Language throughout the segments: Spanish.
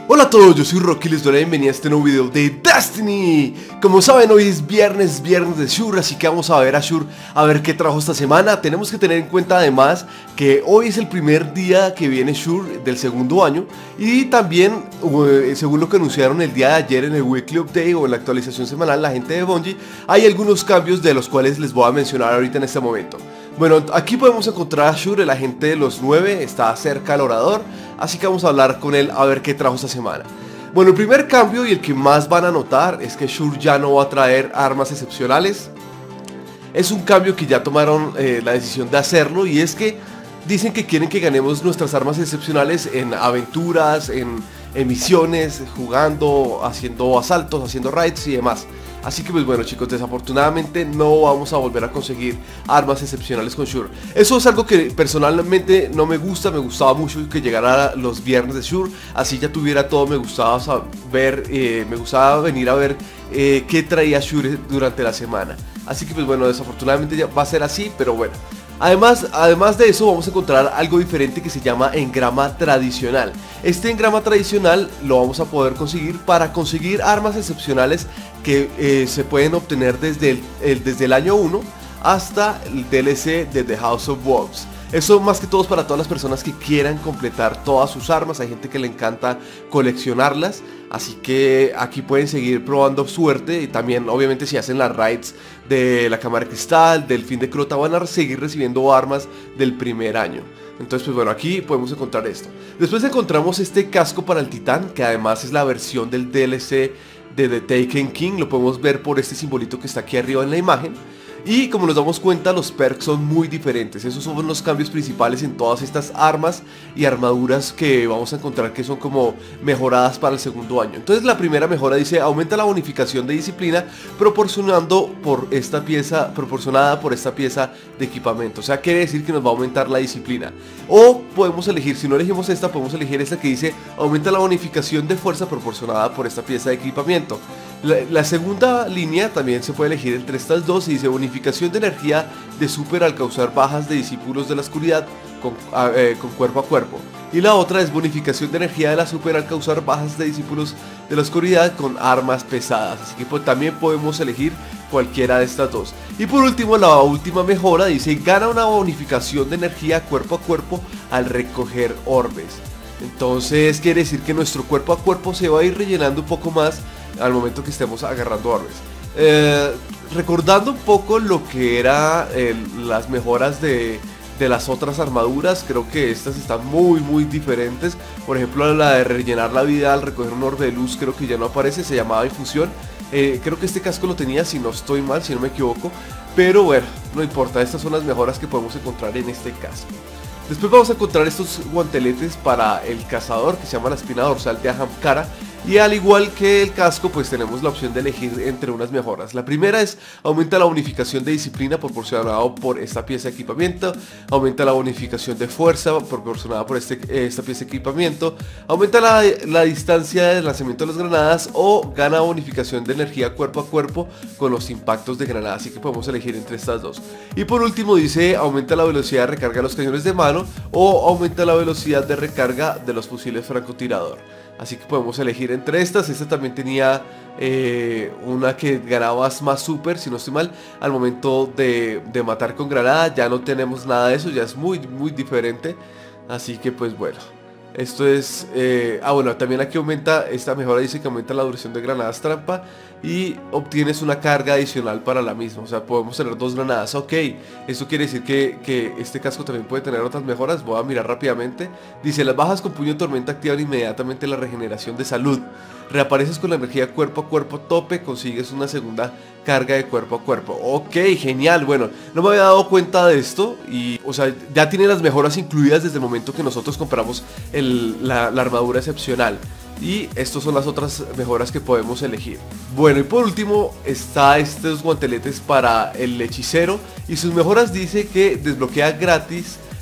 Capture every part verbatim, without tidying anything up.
Hola a todos, yo soy Rocky y les doy la bienvenida a este nuevo video de Destiny. Como saben, hoy es viernes, viernes de Shur, así que vamos a ver a Shur, a ver qué trajo esta semana. Tenemos que tener en cuenta además que hoy es el primer día que viene Shur del segundo año. Y también, según lo que anunciaron el día de ayer en el Weekly Update o en la actualización semanal, la gente de Bungie, hay algunos cambios de los cuales les voy a mencionar ahorita en este momento. Bueno, aquí podemos encontrar a Shur, el agente de los nueve, está cerca del orador, así que vamos a hablar con él a ver qué trajo esta semana. Bueno, el primer cambio y el que más van a notar es que Shur ya no va a traer armas excepcionales. Es un cambio que ya tomaron eh, la decisión de hacerlo, y es que dicen que quieren que ganemos nuestras armas excepcionales en aventuras, en, en misiones, jugando, haciendo asaltos, haciendo raids y demás. Así que pues bueno chicos, desafortunadamente no vamos a volver a conseguir armas excepcionales con Shur. Eso es algo que personalmente no me gusta, me gustaba mucho que llegara los viernes de Shur, así ya tuviera todo, me gustaba saber, eh, me gustaba venir a ver eh, qué traía Shur durante la semana. Así que pues bueno, desafortunadamente ya va a ser así, pero bueno. Además, además de eso vamos a encontrar algo diferente que se llama engrama tradicional. Este engrama tradicional lo vamos a poder conseguir para conseguir armas excepcionales que eh, se pueden obtener desde el, el, desde el año uno hasta el D L C de The House of Wolves. Eso más que todo es para todas las personas que quieran completar todas sus armas. Hay gente que le encanta coleccionarlas, así que aquí pueden seguir probando suerte. Y también obviamente si hacen las raids de la cámara de cristal, del fin de Crota, van a seguir recibiendo armas del primer año. Entonces pues bueno, aquí podemos encontrar esto. Después encontramos este casco para el titán, que además es la versión del D L C de The Taken King. Lo podemos ver por este simbolito que está aquí arriba en la imagen. Y como nos damos cuenta, los perks son muy diferentes. Esos son los cambios principales en todas estas armas y armaduras que vamos a encontrar, que son como mejoradas para el segundo año. Entonces la primera mejora dice: aumenta la bonificación de disciplina proporcionando por esta pieza, proporcionada por esta pieza de equipamiento. O sea, quiere decir que nos va a aumentar la disciplina. O podemos elegir, si no elegimos esta, podemos elegir esta que dice: aumenta la bonificación de fuerza proporcionada por esta pieza de equipamiento. La, la segunda línea también se puede elegir entre estas dos y dice: bonificación de energía de super al causar bajas de discípulos de la oscuridad con, eh, con cuerpo a cuerpo. Y la otra es bonificación de energía de la super al causar bajas de discípulos de la oscuridad con armas pesadas. Así que pues, también podemos elegir cualquiera de estas dos. Y por último, la última mejora dice: gana una bonificación de energía cuerpo a cuerpo al recoger orbes. Entonces quiere decir que nuestro cuerpo a cuerpo se va a ir rellenando un poco más al momento que estemos agarrando orbes. Eh, recordando un poco lo que era eh, las mejoras de, de las otras armaduras, creo que estas están muy muy diferentes. Por ejemplo, la de rellenar la vida al recoger un orbe de luz creo que ya no aparece, se llamaba infusión. Eh, creo que este casco lo tenía, si no estoy mal, si no me equivoco. Pero bueno, no importa, estas son las mejoras que podemos encontrar en este casco. Después vamos a encontrar estos guanteletes para el cazador, que se llama la espina dorsal de Ahamkara. Y al igual que el casco, pues tenemos la opción de elegir entre unas mejoras. La primera es: aumenta la bonificación de disciplina proporcionada por esta pieza de equipamiento. Aumenta la bonificación de fuerza proporcionada por este, esta pieza de equipamiento. Aumenta la, la distancia de lanzamiento de las granadas. O gana bonificación de energía cuerpo a cuerpo con los impactos de granada. Así que podemos elegir entre estas dos. Y por último dice: aumenta la velocidad de recarga de los cañones de mano. O aumenta la velocidad de recarga de los fusiles francotirador. Así que podemos elegir entre estas. Esta también tenía eh, una que ganabas más super, si no estoy mal, al momento de, de matar con granada. Ya no tenemos nada de eso, ya es muy muy diferente. Así que pues bueno, esto es... Eh, ah bueno, también aquí aumenta, esta mejora dice que aumenta la duración de granadas trampa y obtienes una carga adicional para la misma. O sea, podemos tener dos granadas. Ok, esto quiere decir que, que este casco también puede tener otras mejoras. Voy a mirar rápidamente. Dice: las bajas con puño de tormenta activan inmediatamente la regeneración de salud. Reapareces con la energía cuerpo a cuerpo tope, consigues una segunda carga de cuerpo a cuerpo. Ok, genial. Bueno, no me había dado cuenta de esto. Y, o sea, ya tiene las mejoras incluidas desde el momento que nosotros compramos el, la, la armadura excepcional. Y estas son las otras mejoras que podemos elegir. Bueno, y por último está estos guanteletes para el hechicero. Y sus mejoras dice que desbloquea gratis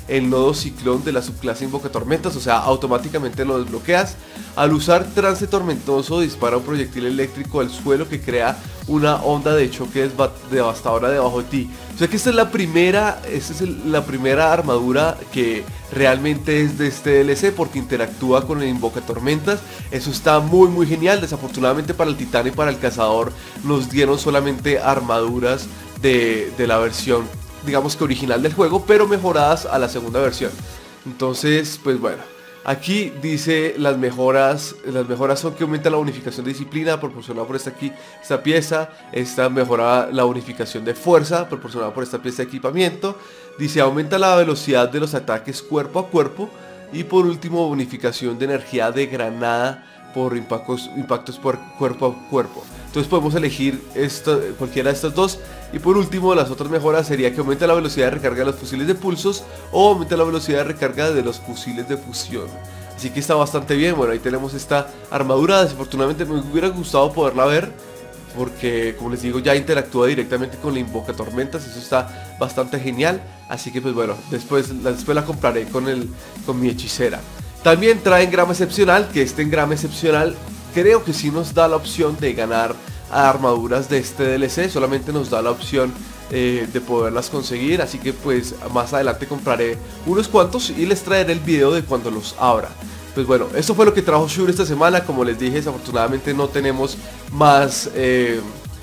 el nodo ciclón de la subclase Invocatormentas, o sea, automáticamente lo desbloqueas. Al usar trance tormentoso dispara un proyectil eléctrico al suelo que crea una onda de choque devastadora debajo de ti. O sea que esta es la primera, esta es el, la primera armadura que realmente es de este D L C, porque interactúa con el Invocatormentas. Eso está muy muy genial. Desafortunadamente para el titán y para el cazador nos dieron solamente armaduras de, de la versión, digamos que original del juego, pero mejoradas a la segunda versión. Entonces, pues bueno, aquí dice las mejoras. Las mejoras son que aumenta la bonificación de disciplina proporcionada por esta aquí, esta pieza. Esta mejora la bonificación de fuerza proporcionada por esta pieza de equipamiento. Dice aumenta la velocidad de los ataques cuerpo a cuerpo. Y por último, bonificación de energía de granada por impactos, impactos por cuerpo a cuerpo. Entonces podemos elegir esta, cualquiera de estas dos. Y por último, las otras mejoras sería que aumenta la velocidad de recarga de los fusiles de pulsos o aumenta la velocidad de recarga de los fusiles de fusión. Así que está bastante bien. Bueno, ahí tenemos esta armadura. Desafortunadamente me hubiera gustado poderla ver, porque como les digo, ya interactúa directamente con la Invocatormentas. Eso está bastante genial. Así que pues bueno, después, después la compraré con, el, con mi hechicera. También trae engrama excepcional, que este engrama excepcional creo que sí nos da la opción de ganar armaduras de este D L C. Solamente nos da la opción eh, de poderlas conseguir. Así que pues más adelante compraré unos cuantos y les traeré el video de cuando los abra. Pues bueno, esto fue lo que trajo Shure esta semana. Como les dije, desafortunadamente no tenemos más, eh,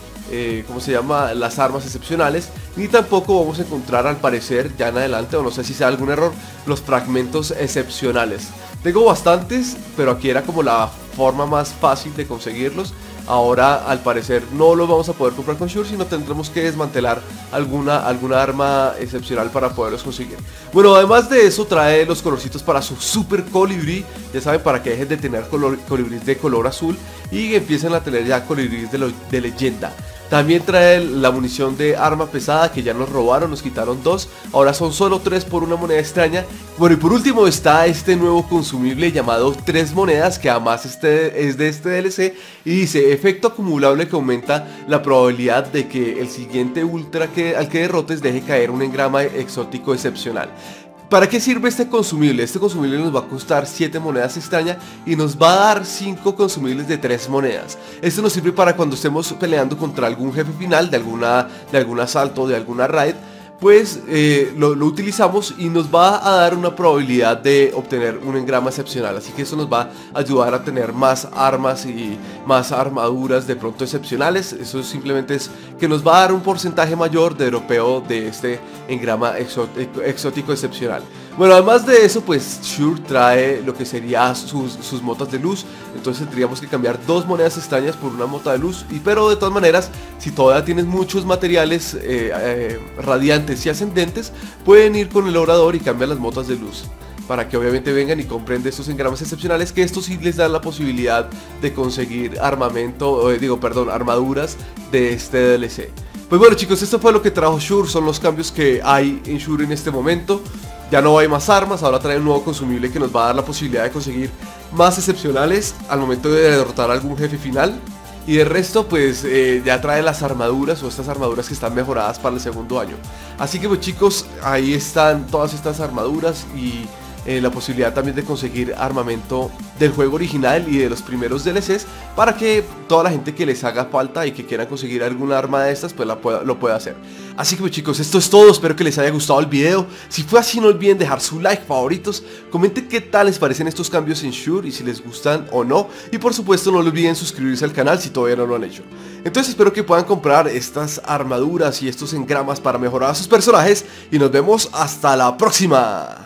eh, ¿cómo se llama? Las armas excepcionales. Ni tampoco vamos a encontrar, al parecer, ya en adelante, o no sé si sea algún error, los fragmentos excepcionales. Tengo bastantes, pero aquí era como la forma más fácil de conseguirlos. Ahora al parecer no lo vamos a poder comprar con Shure, sino tendremos que desmantelar alguna, alguna arma excepcional para poderlos conseguir. Bueno, además de eso trae los colorcitos para su super colibrí. Ya saben, para que dejen de tener color, colibríes de color azul y empiecen a tener ya colibríes de, lo, de leyenda. También trae la munición de arma pesada, que ya nos robaron, nos quitaron dos. Ahora son solo tres por una moneda extraña. Bueno, y por último está este nuevo consumible llamado tres monedas, que además este es de este D L C. Y dice, efecto acumulable que aumenta la probabilidad de que el siguiente ultra que, al que derrotes deje caer un engrama exótico excepcional. ¿Para qué sirve este consumible? Este consumible nos va a costar siete monedas extrañas y nos va a dar cinco consumibles de tres monedas. Esto nos sirve para cuando estemos peleando contra algún jefe final de, alguna, de algún asalto, de alguna raid. Pues eh, lo, lo utilizamos y nos va a dar una probabilidad de obtener un engrama excepcional. Así que eso nos va a ayudar a tener más armas y más armaduras de pronto excepcionales. Eso simplemente es que nos va a dar un porcentaje mayor de dropeo de este engrama exótico, exótico excepcional. Bueno, además de eso, pues Shure trae lo que sería sus, sus motas de luz. Entonces tendríamos que cambiar dos monedas extrañas por una mota de luz. Y pero de todas maneras, si todavía tienes muchos materiales eh, eh, radiantes y ascendentes, pueden ir con el obrador y cambiar las motas de luz, para que obviamente vengan y compren de estos engramas excepcionales, que estos sí les dan la posibilidad de conseguir armamento, eh, digo, perdón, armaduras de este D L C. Pues bueno chicos, esto fue lo que trajo Shure, son los cambios que hay en Shure en este momento. Ya no hay más armas, ahora trae un nuevo consumible que nos va a dar la posibilidad de conseguir más excepcionales al momento de derrotar a algún jefe final. Y de resto pues eh, ya trae las armaduras, o estas armaduras que están mejoradas para el segundo año. Así que pues chicos, ahí están todas estas armaduras y eh, la posibilidad también de conseguir armamento del juego original y de los primeros D L Cs, para que toda la gente que les haga falta y que quieran conseguir alguna arma de estas pues la pueda, lo pueda hacer. Así que pues chicos, esto es todo, espero que les haya gustado el video. Si fue así, no olviden dejar su like, favoritos, comenten qué tal les parecen estos cambios en Shure y si les gustan o no. Y por supuesto no olviden suscribirse al canal si todavía no lo han hecho. Entonces espero que puedan comprar estas armaduras y estos engramas para mejorar a sus personajes y nos vemos hasta la próxima.